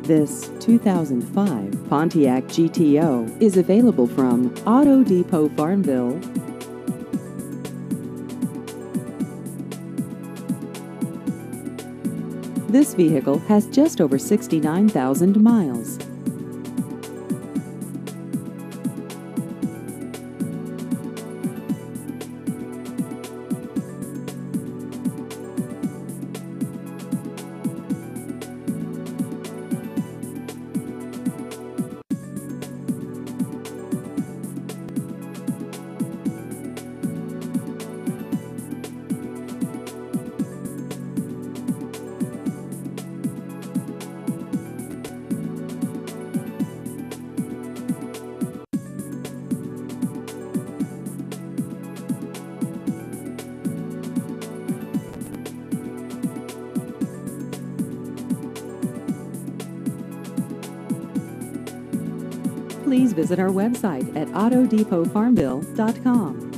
This 2005 Pontiac GTO is available from Auto Depot Farmville. This vehicle has just over 69,000 miles. Please visit our website at autodepotfarmville.com.